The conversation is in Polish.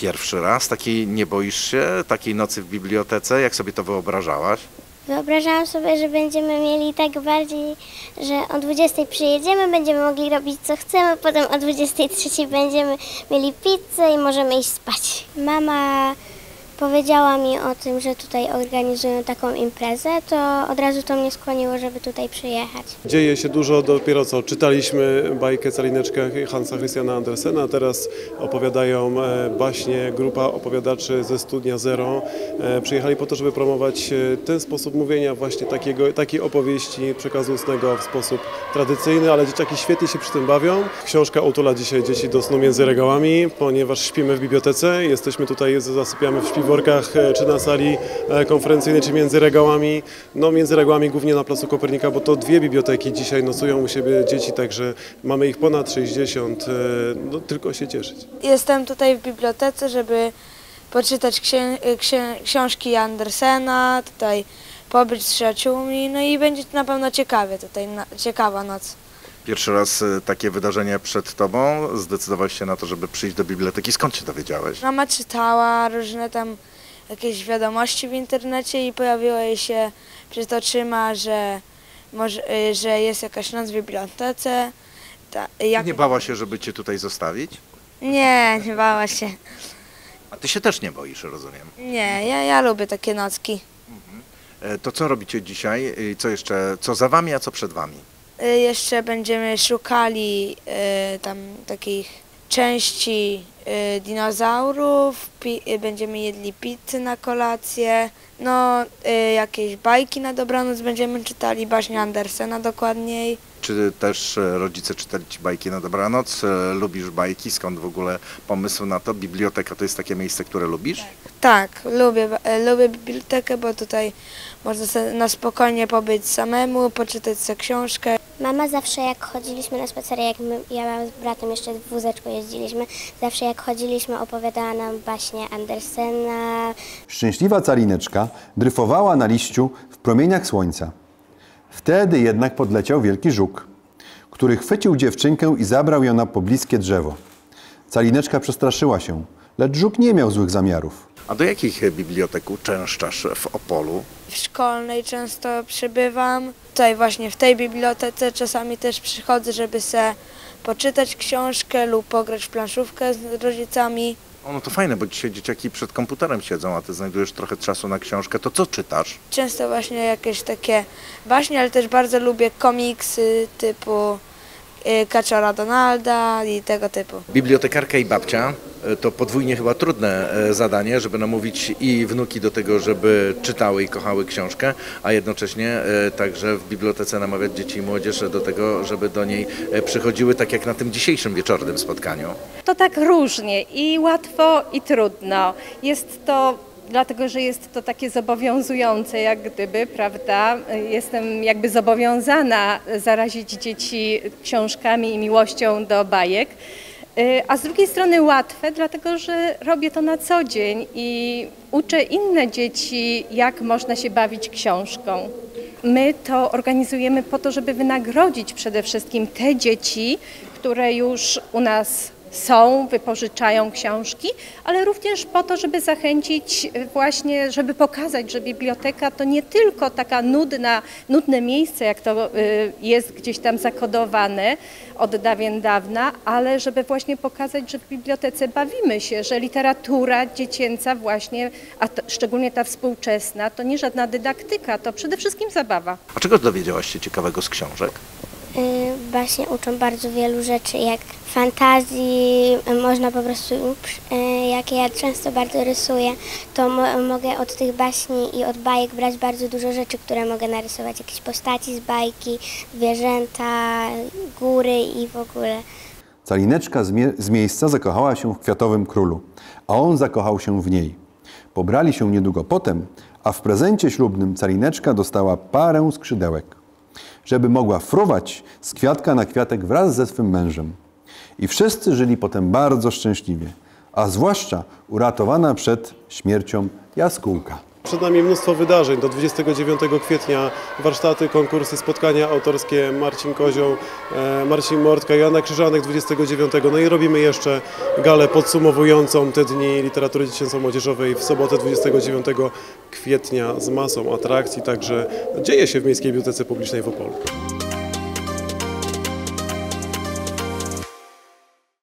pierwszy raz? Nie boisz się takiej nocy w bibliotece? Jak sobie to wyobrażałaś? Wyobrażałam sobie, że będziemy mieli tak bardziej, że o 20 przyjedziemy, będziemy mogli robić co chcemy, potem o 23 będziemy mieli pizzę i możemy iść spać. Mama powiedziała mi o tym, że tutaj organizują taką imprezę, to od razu to mnie skłoniło, żeby tutaj przyjechać. Dzieje się dużo, dopiero co czytaliśmy bajkę Calineczka Hansa Christiana Andersena, teraz opowiadają baśnie, grupa opowiadaczy ze Studia Zero. Przyjechali po to, żeby promować ten sposób mówienia właśnie takiej opowieści, przekazu ustnego w sposób tradycyjny, ale dzieciaki świetnie się przy tym bawią. Książka utula dzisiaj dzieci do snu między regałami, ponieważ śpimy w bibliotece, jesteśmy tutaj, zasypiamy w śpiworkach, czy na sali konferencyjnej, czy między regałami. No między regałami głównie na Placu Kopernika, bo to dwie biblioteki dzisiaj nocują u siebie dzieci, także mamy ich ponad 60, no tylko się cieszyć. Jestem tutaj w bibliotece, żeby poczytać książki Andersena, tutaj pobyć z przyjaciółmi, no i będzie to na pewno ciekawie tutaj, ciekawa noc. Pierwszy raz takie wydarzenie przed tobą. Zdecydowałeś się na to, żeby przyjść do biblioteki. Skąd się dowiedziałeś? Mama czytała różne tam jakieś wiadomości w internecie i pojawiło jej się przed oczyma, że jest jakaś noc w bibliotece. Nie bała się, żeby cię tutaj zostawić? Nie bała się. A ty się też nie boisz, rozumiem? Nie, ja lubię takie nocki. To co robicie dzisiaj? Co za wami, a co przed wami? Jeszcze będziemy szukali tam takich części dinozaurów, będziemy jedli pizzę na kolację, no jakieś bajki na dobranoc będziemy czytali, baśnie Andersena dokładniej. Czy też rodzice czytali ci bajki na dobranoc? Lubisz bajki? Skąd w ogóle pomysł na to? Biblioteka to jest takie miejsce, które lubisz? Tak, lubię bibliotekę, bo tutaj można sobie na spokojnie pobyć samemu, poczytać sobie książkę. Mama zawsze jak chodziliśmy na spacery, ja z bratem jeszcze w wózeczku jeździliśmy, zawsze jak chodziliśmy opowiadała nam baśnie Andersena. Szczęśliwa Calineczka dryfowała na liściu w promieniach słońca. Wtedy jednak podleciał wielki żuk, który chwycił dziewczynkę i zabrał ją na pobliskie drzewo. Calineczka przestraszyła się, lecz żuk nie miał złych zamiarów. A do jakich bibliotek uczęszczasz w Opolu? W szkolnej często przybywam, tutaj właśnie w tej bibliotece czasami też przychodzę, żeby sobie poczytać książkę lub pograć w planszówkę z rodzicami. No to fajne, bo dzisiaj dzieciaki przed komputerem siedzą, a ty znajdujesz trochę czasu na książkę. To co czytasz? Często właśnie jakieś takie baśnie, ale też bardzo lubię komiksy typu Kaczora Donalda i tego typu. Bibliotekarka i babcia to podwójnie chyba trudne zadanie, żeby namówić i wnuki do tego, żeby czytały i kochały książkę, a jednocześnie także w bibliotece namawiać dzieci i młodzież do tego, żeby do niej przychodziły, tak jak na tym dzisiejszym wieczornym spotkaniu. To tak różnie i łatwo i trudno. Jest to dlatego, że jest to takie zobowiązujące, jak gdyby, prawda? Jestem jakby zobowiązana zarazić dzieci książkami i miłością do bajek. A z drugiej strony łatwe, dlatego że robię to na co dzień i uczę inne dzieci, jak można się bawić książką. My to organizujemy po to, żeby wynagrodzić przede wszystkim te dzieci, które już u nas są, wypożyczają książki, ale również po to, żeby zachęcić właśnie, żeby pokazać, że biblioteka to nie tylko taka nudne miejsce, jak to jest gdzieś tam zakodowane od dawien dawna, ale żeby właśnie pokazać, że w bibliotece bawimy się, że literatura dziecięca właśnie, a szczególnie ta współczesna, to nie żadna dydaktyka, to przede wszystkim zabawa. A czego dowiedziałaś się ciekawego z książek? Baśnie uczą bardzo wielu rzeczy, jak fantazji, można po prostu, jak ja często bardzo rysuję, to mogę od tych baśni i od bajek brać bardzo dużo rzeczy, które mogę narysować, jakieś postaci z bajki, zwierzęta, góry i w ogóle. Calineczka z miejsca zakochała się w Kwiatowym Królu, a on zakochał się w niej. Pobrali się niedługo potem, a w prezencie ślubnym Calineczka dostała parę skrzydełek, żeby mogła fruwać z kwiatka na kwiatek wraz ze swym mężem. I wszyscy żyli potem bardzo szczęśliwie, a zwłaszcza uratowana przed śmiercią jaskółka. przed nami mnóstwo wydarzeń. Do 29 kwietnia warsztaty, konkursy, spotkania autorskie. Marcin Kozioł, Marcin Mortka, Joanna Krzyżanek 29. No i robimy jeszcze galę podsumowującą te dni literatury dziecięco-młodzieżowej w sobotę 29 kwietnia z masą atrakcji. Także dzieje się w Miejskiej Bibliotece Publicznej w Opolu.